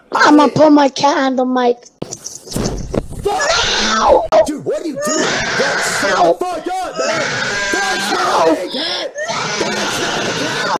I'm gonna put my cat on the mic. Dude, what are you doing?